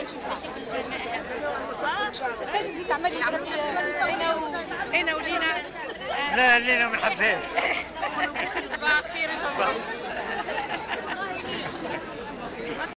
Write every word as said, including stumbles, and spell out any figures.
نشوف مشاكل الماء هذا. تنجم تعملي انا ولينا. لا لينا ما نحبهاش.